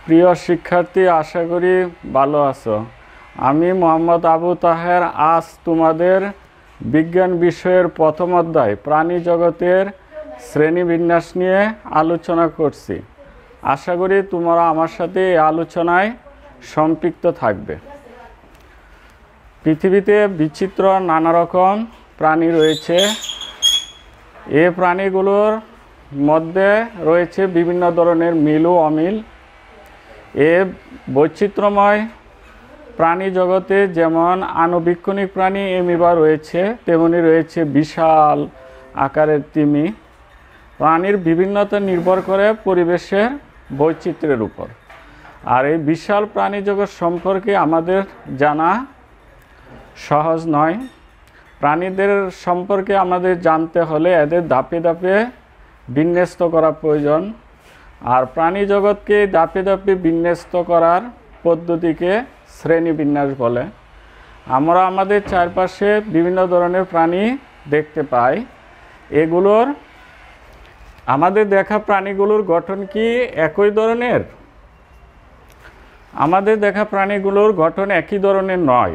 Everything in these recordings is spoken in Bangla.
প্রিয় শিক্ষার্থী, আশা করি ভালো আছো। আমি মোহাম্মদ আবু তাহের আজ তোমাদের বিজ্ঞান বিষয়ের প্রথম অধ্যায় প্রাণী জগতের শ্রেণীবিন্যাস নিয়ে আলোচনা করছি। আশা করি তোমরা আমার সাথে এই আলোচনায় সম্পৃক্ত থাকবে। পৃথিবীতে বিচিত্র নানা রকম প্রাণী রয়েছে। এই প্রাণীগুলোর মধ্যে রয়েছে বিভিন্ন ধরনের মিল ও অমিল। এ বৈচিত্র্যময় প্রাণী জগতে যেমন আণুবীক্ষণিক প্রাণী এমিবা রয়েছে, তেমনি রয়েছে বিশাল আকারের তিমি। প্রাণীর বিভিন্নতা নির্ভর করে পরিবেশের বৈচিত্র্যের উপর। আর এই বিশাল প্রাণী জগৎ সম্পর্কে আমাদের জানা সহজ নয়। প্রাণীদের সম্পর্কে আমাদের জানতে হলে এদের ধাপে ধাপে বিন্যস্ত করা প্রয়োজন। আর প্রাণী জগৎকে ধাপে ধাপে বিন্যস্ত করার পদ্ধতিকে শ্রেণীবিন্যাস বলে। আমরা আমাদের চারপাশে বিভিন্ন ধরনের প্রাণী দেখতে পাই। এগুলোর আমাদের দেখা প্রাণীগুলোর গঠন কি একই ধরনের? আমাদের দেখা প্রাণীগুলোর গঠন একই ধরনের নয়।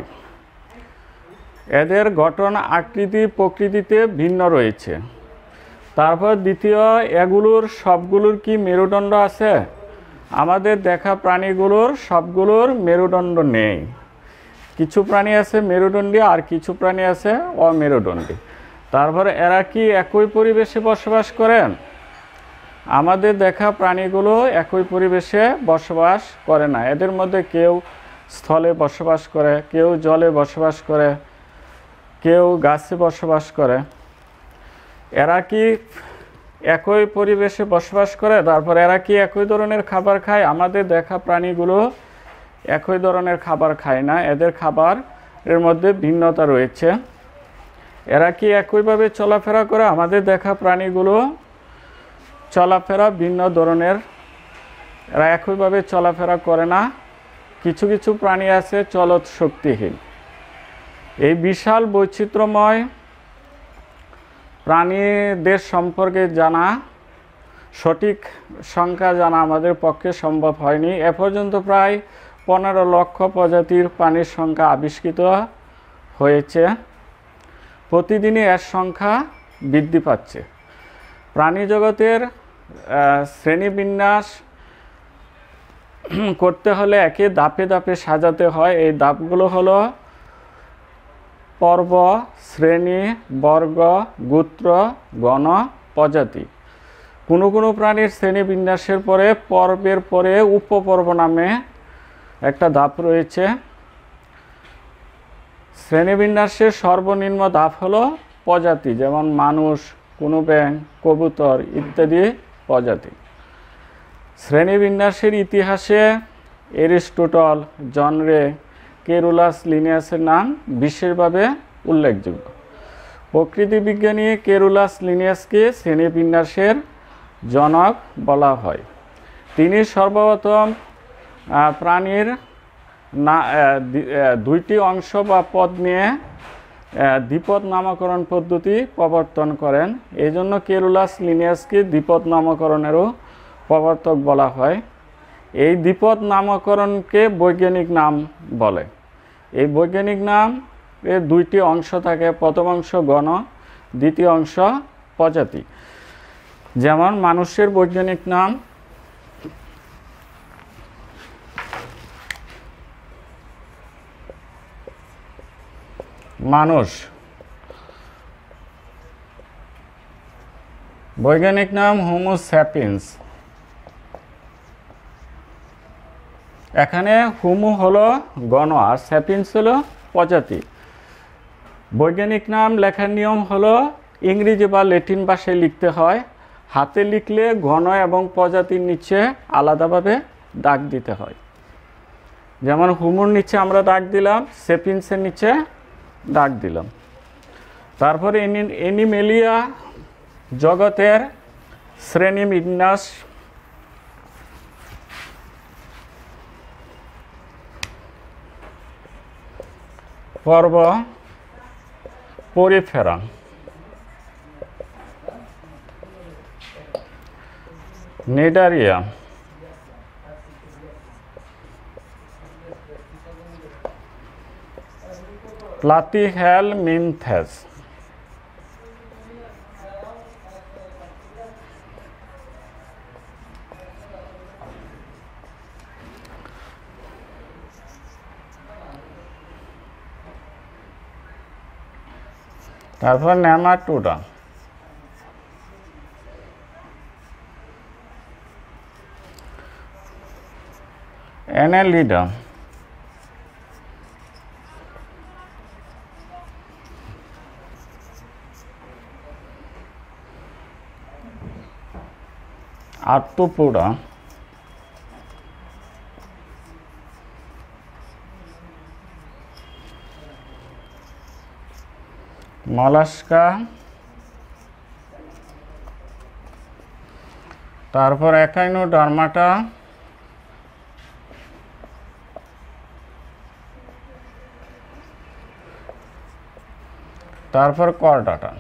এদের গঠন আকৃতি প্রকৃতিতে ভিন্ন রয়েছে। তারপর দ্বিতীয়, এগুলোর সবগুলোর কি মেরুদণ্ড আছে? আমাদের দেখা প্রাণীগুলোর সবগুলোর মেরুদণ্ড নেই। কিছু প্রাণী আছে মেরুদণ্ডী, আর কিছু প্রাণী আছে অমেরুদণ্ডী। তারপরে এরা কি একই পরিবেশে বসবাস করেন? আমাদের দেখা প্রাণীগুলো একই পরিবেশে বসবাস করে না। এদের মধ্যে কেউ স্থলে বসবাস করে, কেউ জলে বসবাস করে, কেউ গাছে বসবাস করে। এরা কি একই পরিবেশে বসবাস করে? তারপর এরা কি একই ধরনের খাবার খায়? আমাদের দেখা প্রাণীগুলো একই ধরনের খাবার খায় না। এদের খাবারের মধ্যে ভিন্নতা রয়েছে। এরা কি একইভাবে চলাফেরা করে? আমাদের দেখা প্রাণীগুলো চলাফেরা ভিন্ন ধরনের। এরা একইভাবে চলাফেরা করে না। কিছু কিছু প্রাণী আছে চলৎ শক্তিহীন। এই বিশাল বৈচিত্র্যময় প্রাণীদের সম্পর্কে জানা, সঠিক সংখ্যা জানা আমাদের পক্ষে সম্ভব হয়নি। এ পর্যন্ত প্রায় 15 লক্ষ প্রজাতির প্রাণীর সংখ্যা আবিষ্কৃত হয়েছে। প্রতিদিনই এর সংখ্যা বৃদ্ধি পাচ্ছে। প্রাণী জগতের শ্রেণীবিন্যাস করতে হলে একে ধাপে ধাপে সাজাতে হয়। এই ধাপগুলো হলো পর্ব, শ্রেণী, বর্গ, গোত্র, গণ, প্রজাতি। কোনো কোনো প্রাণীর শ্রেণীবিন্যাসের পরে পর্বের পরে উপপর্ব নামে একটা ধাপ রয়েছে। শ্রেণীবিন্যাসের সর্বনিম্ন ধাপ হলো প্রজাতি, যেমন মানুষ, কোনো ব্যাঙ, কবুতর ইত্যাদি প্রজাতি। শ্রেণীবিন্যাসের ইতিহাসে এরিস্টটল, জন রে, কেরুলাস লিনিয়াসের নাম বিশেষভাবে উল্লেখযোগ্য। প্রকৃতি বিজ্ঞানী কেরুলাস লিনিয়াসকে শ্রেণীবিন্যাসের জনক বলা হয়। তিনি সর্বপ্রথম প্রাণীর দুইটি অংশ বা পদ নিয়ে দ্বিপদ নামকরণ পদ্ধতি প্রবর্তন করেন। এই জন্য কেরুলাস লিনিয়াসকে দ্বিপদ নামকরণেরও প্রবর্তক বলা হয়। এই দ্বিপদ নামকরণকে বৈজ্ঞানিক নাম বলে। এই বৈজ্ঞানিক নাম এর দুইটি অংশ থাকে। প্রথম অংশ গণ, দ্বিতীয় অংশ প্রজাতি। যেমন মানুষের বৈজ্ঞানিক নাম মানুষ, বৈজ্ঞানিক নাম হোমো স্যাপিয়েন্স। এখানে হোমো হলো গণ আর স্যাপিয়েন্স হলো প্রজাতি। বৈজ্ঞানিক নাম লেখার নিয়ম হলো ইংরেজি বা ল্যাটিন ভাষায় লিখতে হয়। হাতে লিখলে গণ এবং প্রজাতির নিচে আলাদাভাবে দাগ দিতে হয়। যেমন হোমোর নিচে আমরা দাগ দিলাম, স্যাপিয়েন্সের নিচে দাগ দিলাম। তারপরে অ্যানিমেলিয়া জগতের শ্রেণীবিন্যাস পর্ব পরিফেরা। Cnidaria, Platyhelminthes. তারপর নেমাটোডা, অ্যানেলিডা, আর্থ্রোপোডা, মলাস্কা, তারপর একাইনোডার্মাটা, তারপর করডাটা।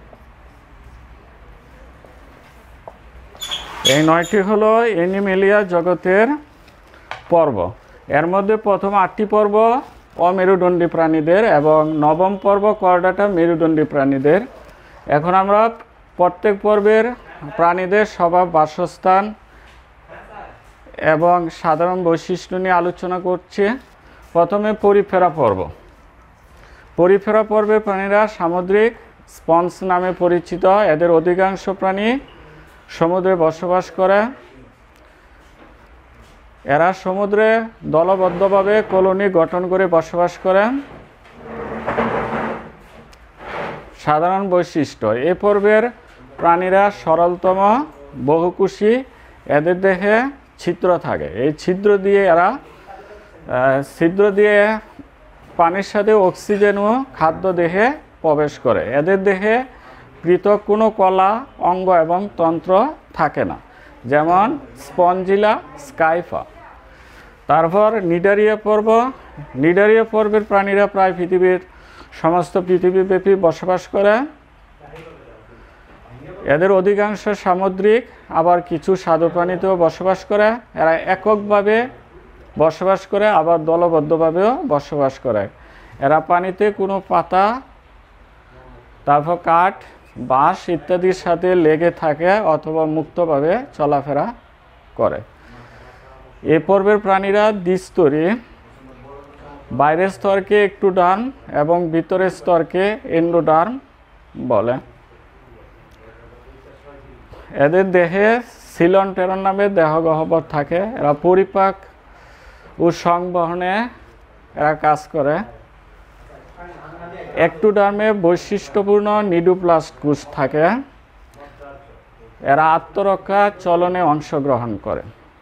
এই 9টি হলো অ্যানিমেলিয়া জগতের পর্ব। এর মধ্যে প্রথম 8টি পর্ব অমেরুদণ্ডী প্রাণীদের এবং 9ম পর্ব করডাটা মেরুদণ্ডী প্রাণীদের। এখন আমরা প্রত্যেক পর্বের প্রাণীদের স্বভাব, বাসস্থান এবং সাধারণ বৈশিষ্ট্য নিয়ে আলোচনা করছি। প্রথমে পরিফেরা পর্ব। পরিফেরা পর্বের প্রাণীরা সামুদ্রিক স্পঞ্জ নামে পরিচিত। এদের অধিকাংশ প্রাণী সমুদ্রে বসবাস করে। এরা সমুদ্রে দলবদ্ধভাবে কলোনি গঠন করে বসবাস করে। সাধারণ বৈশিষ্ট্য: এ পর্বের প্রাণীরা সরলতম, বহুকোষী। এদের দেহে ছিদ্র থাকে। এই ছিদ্র দিয়ে পানির সাথে অক্সিজেন ও খাদ্য দেহে প্রবেশ করে। এদের দেহে পৃথক কোনো কলা, অঙ্গ এবং তন্ত্র থাকে না, যেমন স্পঞ্জিলা, স্কাইফা। তারপর নিডারিয়া পর্ব। নিডারিয়া পর্বের প্রাণীরা প্রায় সমস্ত পৃথিবীব্যাপী বসবাস করে। এদের অধিকাংশ সামুদ্রিক, আবার কিছু স্বাদু প্রাণীতেও বসবাস করে। এরা এককভাবে বসবাস করে, আবার দলবদ্ধভাবেও বসবাস করে। এরা পানিতে কোনো পাতা, তারপর কাঠ, বাঁশ ইত্যাদির সাথে লেগে থাকে অথবা মুক্তভাবে চলাফেরা করে। এ পর্বের প্রাণীরা দ্বিস্তরী। বাইরের স্তরকে একটোডার্ম এবং ভিতরের স্তরকে এন্ডোডার্ম বলে। এদের দেহে সিলন্টেরন নামে দেহগহ্বর থাকে। এরা পরিপাক ও সংবহনে কাজ করে। একটোডার্মে বৈশিষ্ট্যপূর্ণ নিডোপ্লাস্ট কোষ থাকে। এরা আত্মরক্ষা চলনে অংশগ্রহণ করে।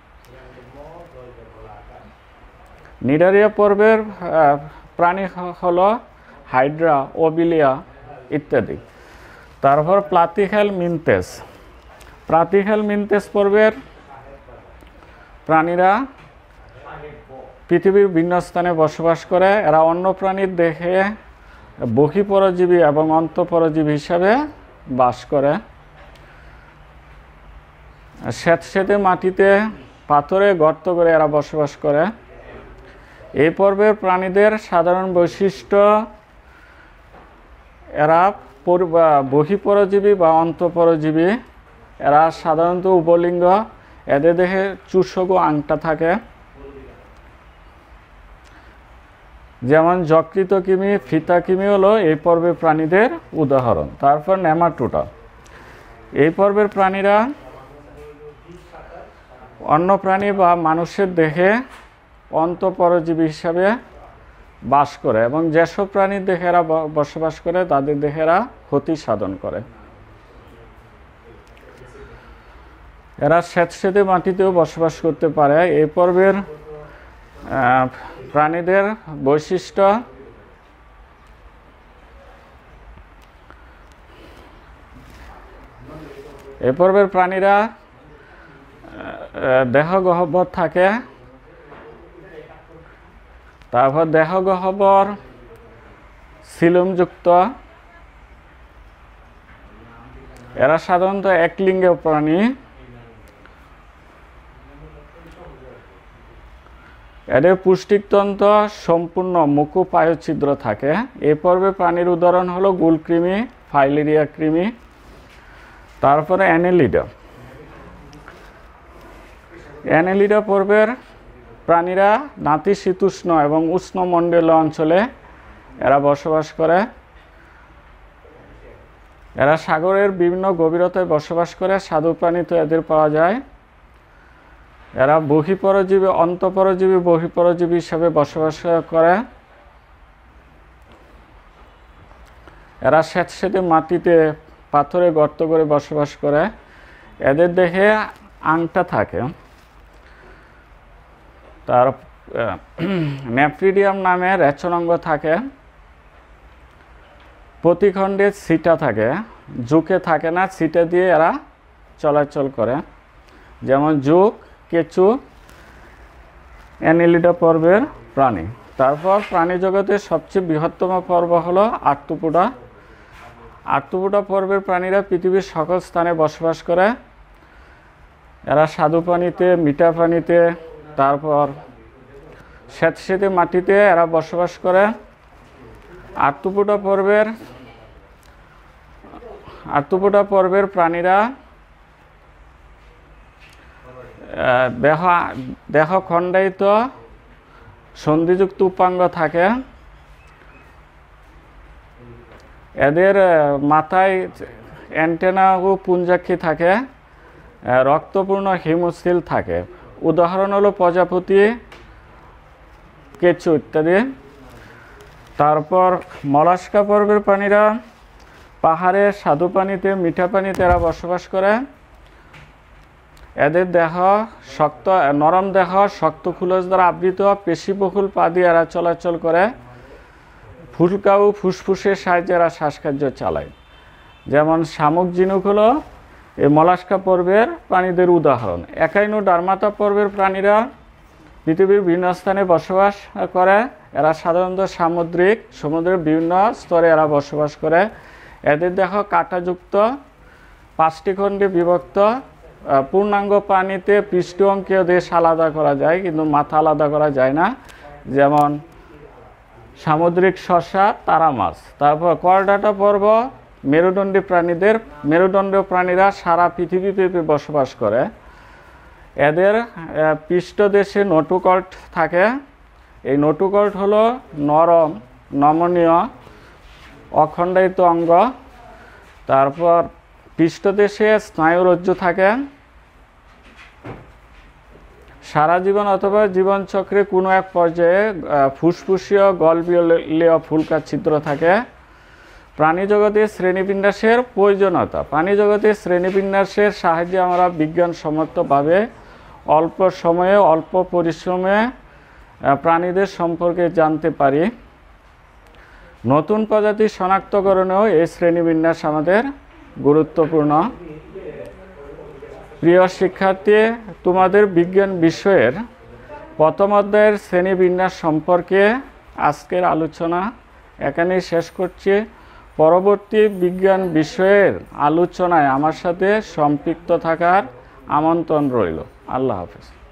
নিডারিয়া পর্বের প্রাণী হলো হাইড্রা, ওবিলিয়া ইত্যাদি। তারপর প্লাটিহেলমিনথেস। প্লাটিহেলমিনথেস পর্বের প্রাণীরা পৃথিবীর ভিন্ন স্থানে বসবাস করে। এরা অন্য প্রাণীর দেহে বহিঃপরজীবী এবং অন্তঃপরজীবী হিসাবে বাস করে। স্যাঁতসেঁতে মাটিতে, পাথরে গর্ত করে এরা বসবাস করে। এই পর্বের প্রাণীদের সাধারণ বৈশিষ্ট্য: এরা বহিঃপরজীবী বা অন্তঃপরজীবী। এরা সাধারণত উভলিঙ্গ। এদের দেহে চূষক ও আংটা থাকে, যেমন যকৃত কৃমি, ফিতা কৃমি হলো এই পর্বের প্রাণীদের উদাহরণ। তারপর নেমাটোডা। এই পর্বের প্রাণীরা অন্য প্রাণী বা মানুষের দেহে অন্তঃপরজীবী হিসাবে বাস করে এবং যেসব প্রাণীর দেহে এরা বসবাস করে তাদের দেহে এরা ক্ষতি সাধন করে। এরা স্যাঁতসেঁতে মাটিতেও বসবাস করতে পারে। এই পর্বের প্রাণীদের বৈশিষ্ট্য: এই পর্বের প্রাণীরা দেহগহ্বর থাকে। তারপর দেহগহ্বর সিলোমযুক্ত। এরা সাধারণত একলিঙ্গীয় প্রাণী। এদের পুষ্টিতন্ত্র সম্পূর্ণ মুখোপায়ুছিদ্র থাকে। এই পর্বে প্রাণীর উদাহরণ হলো গুলকৃমি, ফাইলেরিয়া কৃমি। তারপরে অ্যানেলিডা। অ্যানেলিডা পর্বের প্রাণীরা নাতিশীতোষ্ণ এবং উষ্ণমণ্ডলীয় অঞ্চলে এরা বসবাস করে। এরা সাগরের বিভিন্ন গভীরতায় বসবাস করে। স্বাদু প্রাণী তো এদের পাওয়া যায়। এরা বহিঃপরজীবী, অন্তঃপরজীবী, বহিঃপরজীবী হিসাবে বসবাস করে। এরা স্যাঁতসেঁতে মাটিতে পাথরে গর্ত করে বসবাস করে। এদের দেহে আংটা থাকে। তার নেফ্রিডিয়াম নামে রেচনাঙ্গ থাকে। প্রতিখণ্ডে ছিটা থাকে, জুকে থাকে না, ছিটা দিয়ে এরা চলাচল করে। যেমন জুক, কেঁচু অ্যানেলিডা পর্বের প্রাণী। তারপর প্রাণী জগতের সবচেয়ে বৃহত্তম পর্ব হলো আর্থ্রোপোডা। আর্থ্রোপোডা পর্বের প্রাণীরা পৃথিবীর সকল স্থানে বসবাস করে। এরা স্বাদু পানিতে, মিঠা পানিতে, তারপর স্যাঁতসেঁতে মাটিতে এরা বসবাস করে। আর্থ্রোপোডা পর্বের প্রাণীরা দেহ খণ্ডায়িত সন্ধিযুক্ত উপাঙ্গ থাকে। এদের মাথায় অ্যান্টেনা ও পুঞ্জাক্ষী থাকে। রক্তপূর্ণ হিমোসিল থাকে। উদাহরণ হলো প্রজাপতি, কেঁচু ইত্যাদি। তারপর মলাস্কা পর্বের প্রাণীরা পাহাড়ে, স্বাদু পানিতে, মিঠা পানিতে এরা বসবাস করে। এদের দেহ শক্ত, নরম দেহ শক্ত খুলস দ্বারা আবৃত, পেশিবহুল পা দিয়ে এরা চলাচল করে। ফুলকা ও ফুসফুসের সাহায্যে এরা শ্বাসকার্য চালায়। যেমন শামুক, ঝিনুক হলো এই মলাস্কা পর্বের প্রাণীদের উদাহরণ। একাইনোডার্মাটা পর্বের প্রাণীরা পৃথিবীর বিভিন্ন স্থানে বসবাস করে। এরা সাধারণত সমুদ্রের বিভিন্ন স্তরে এরা বসবাস করে। এদের দেহ কাঁটাযুক্ত, 5টি খণ্ডে বিভক্ত। পূর্ণাঙ্গ প্রাণীতে পৃষ্ঠ অঙ্কীয় দেশ আলাদা করা যায়, কিন্তু মাথা আলাদা করা যায় না। যেমন সামুদ্রিক শসা, তারা মাছ। তারপর করডাটা পর্ব মেরুদণ্ডীয় প্রাণীরা সারা পৃথিবীব্যাপী বসবাস করে। এদের পৃষ্ঠদেশে নোটোকল্ট থাকে। এই নোটোকল্ট হলো নরম, নমনীয়, অখণ্ডায়িত অঙ্গ। তারপর পৃষ্ঠদেশে স্নায়ুরজ্জু থাকে। সারা জীবন অথবা জীবনচক্রে কোনো এক পর্যায়ে ফুসফুসীয় গলবিলীয় ফুলকা ছিদ্র থাকে। প্রাণীজগতের শ্রেণীবিন্যাসের প্রয়োজনীয়তা। প্রাণীজগতের শ্রেণীবিন্যাসের সাহায্যে আমরা বিজ্ঞানসম্মতভাবে অল্প সময়ে, অল্প পরিশ্রমে প্রাণীদের সম্পর্কে জানতে পারি। নতুন প্রজাতি শনাক্তকরণেও এই শ্রেণীবিন্যাস আমাদের গুরুত্বপূর্ণ। প্রিয় শিক্ষার্থী, তোমাদের বিজ্ঞান বিষয়ের প্রথম অধ্যায়ের শ্রেণীবিন্যাস সম্পর্কে আজকের আলোচনা এখানেই শেষ করছি। পরবর্তী বিজ্ঞান বিষয়ের আলোচনায় আমার সাথে সম্পৃক্ত থাকার আমন্ত্রণ রইল। আল্লাহ হাফেজ।